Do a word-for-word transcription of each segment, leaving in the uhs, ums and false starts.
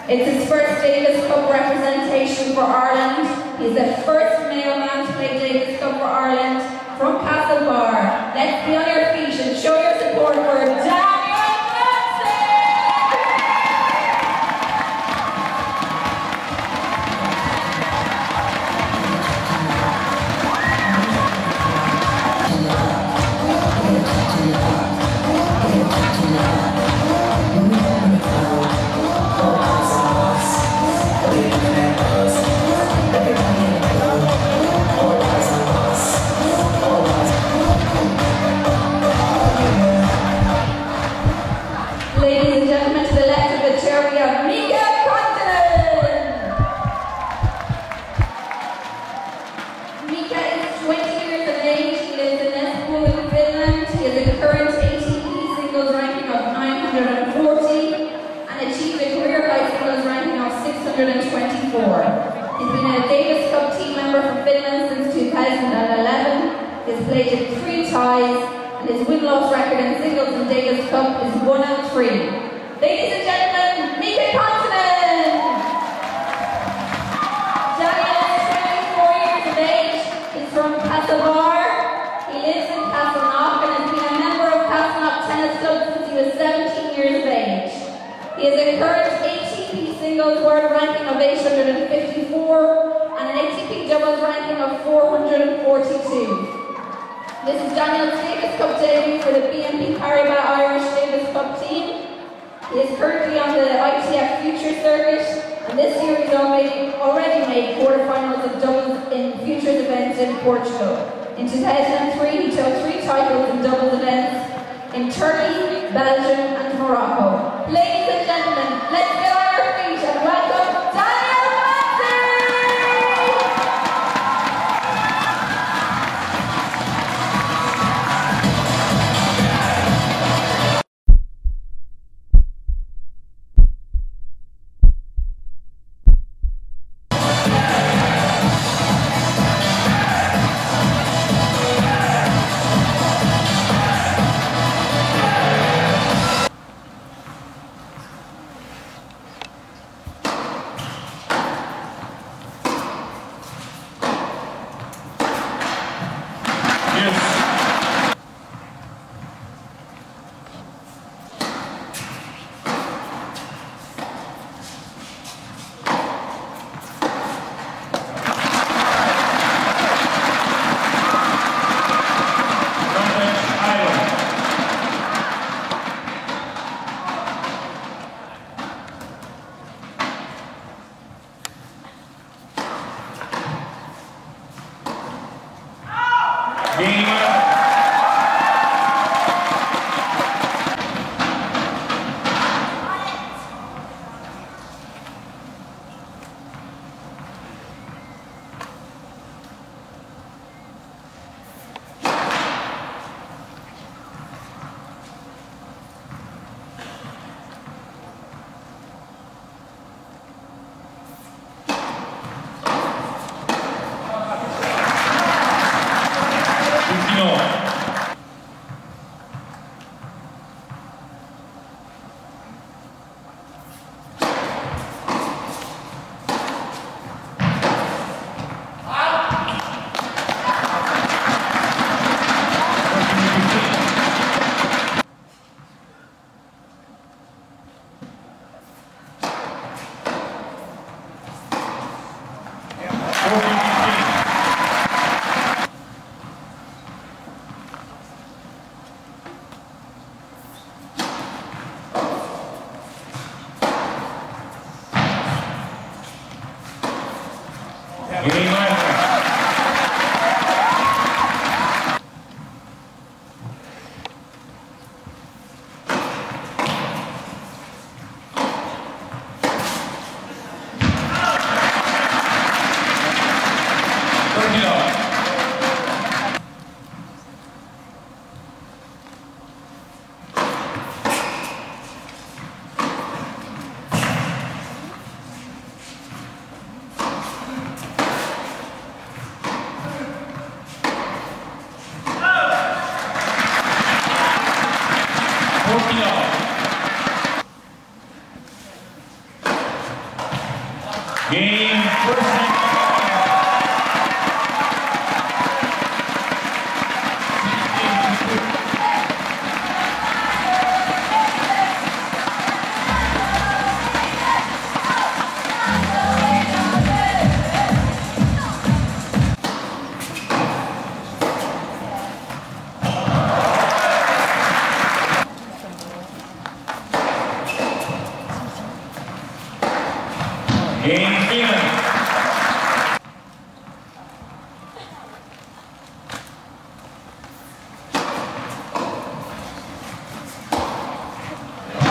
It's his first Davis Cup representation for Ireland. He's the first male man to play Davis Cup for Ireland from Castlebar. Let's be on your feet and show your support for Daniel Glancy! Ladies and gentlemen, to the left of the chair we have Micke Kontinen. Micke is twenty years of age. He lives in Espoo in Finland. He has a current A T P singles ranking of nine hundred forty and achieved a career high singles ranking of six hundred twenty-four. He's been a Davis Cup team member for Finland since two thousand eleven. He has played in three ties. And his win-loss record in singles and Davis Cup is one and three. Ladies and gentlemen, Micke Kontinen! Daniel is twenty-four years of age. He's from Castlebar. He lives in Castleknock and has been a member of Castleknock Tennis Club since he was seventeen years of age. He has a current A T P singles world ranking of eight hundred fifty-four and an A T P doubles ranking of four hundred forty-two. This is Daniel's Davis Cup debut for the B N P Paribas Irish Davis Cup team. He is currently on the I T F Future Circuit, and this year he's already, already made quarterfinals of doubles in Futures events in Portugal. In two thousand three, he took three titles in doubles events in Turkey, Belgium, and Morocco. Ladies and gentlemen, let's get on our feet and welcome Daniel Glancy!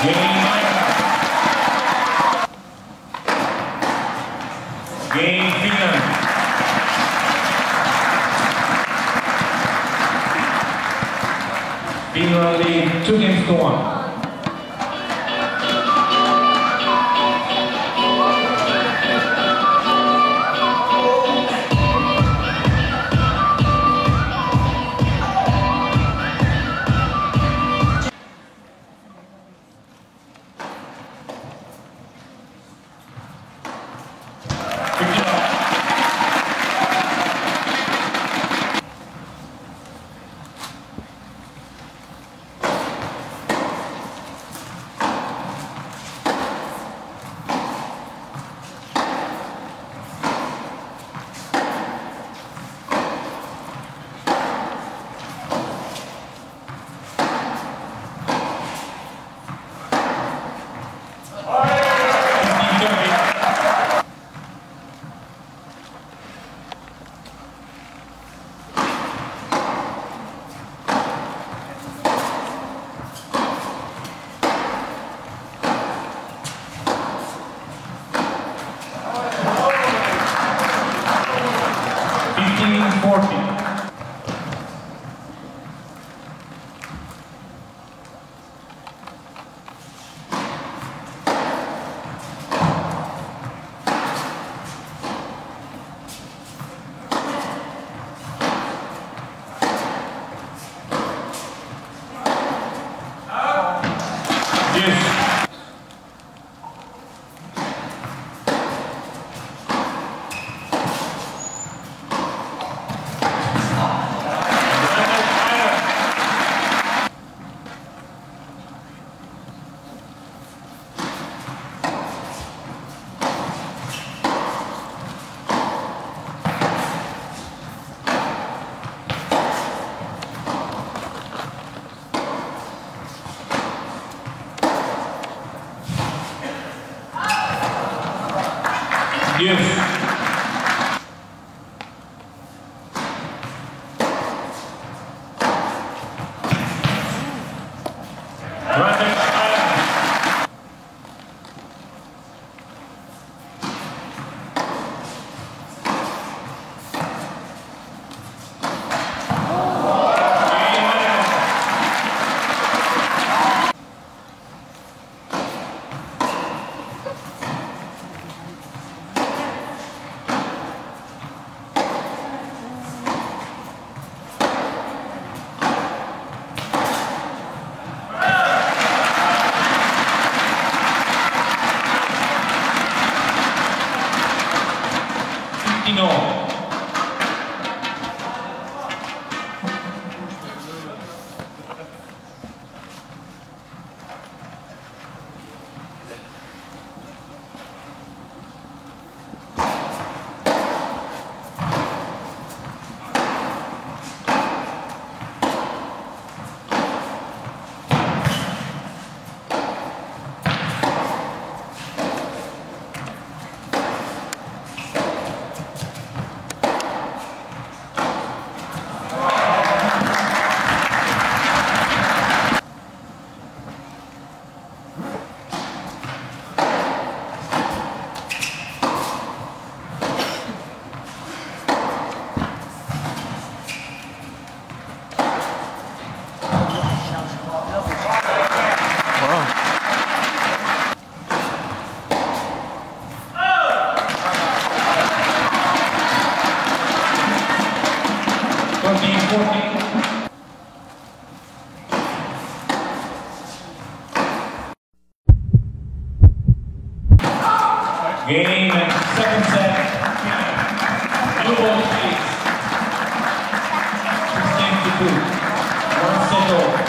Game Finland. Finland lead two games to one. Yes. Game and second set. Blue ball speeds. sixteen to two. One set over.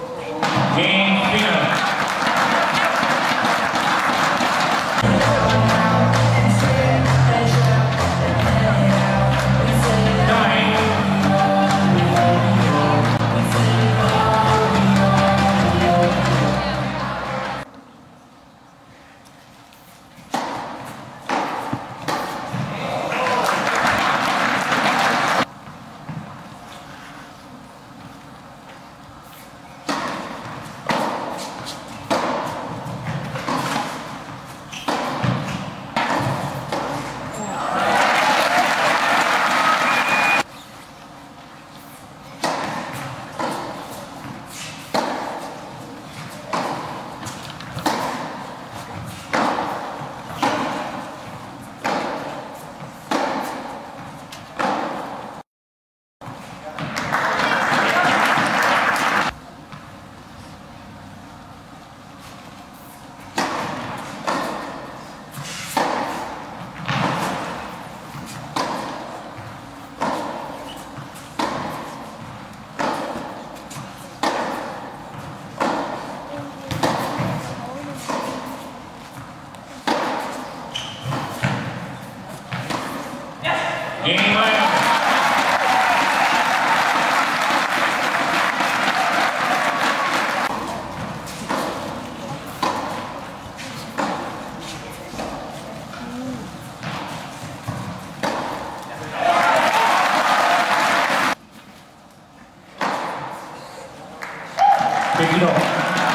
Game Finland. Pick it up.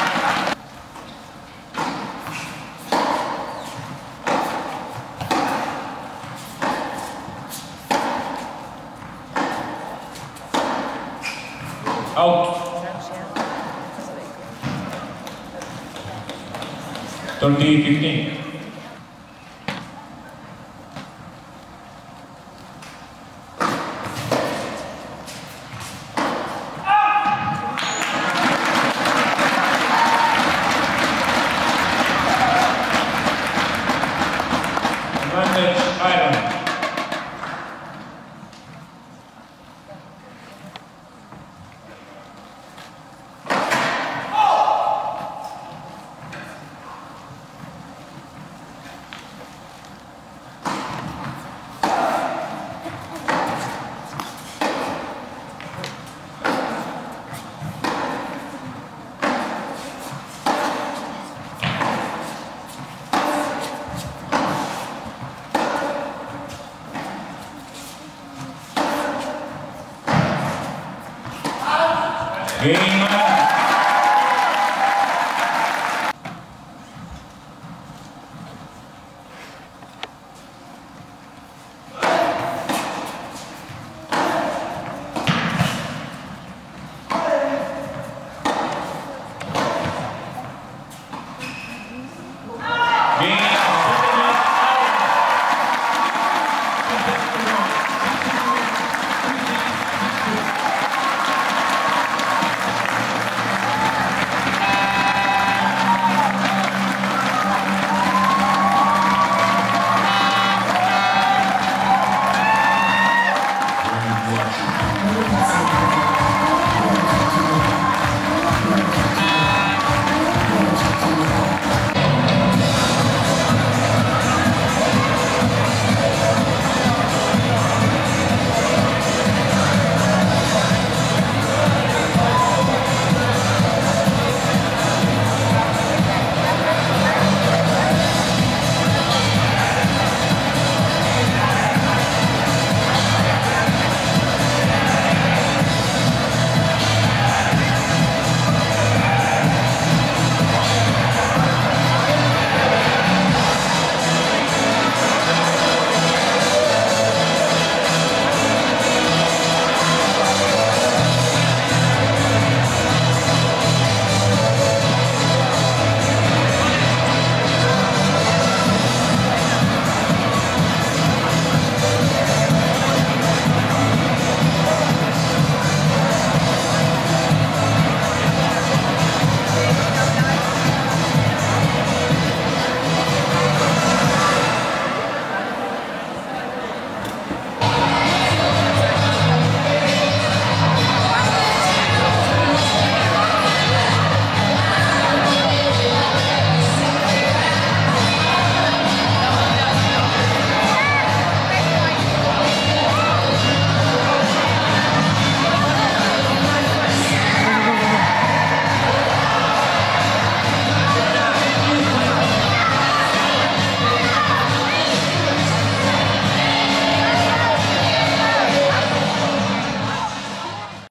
Out. thirty fifteen. Advantage Ireland. Game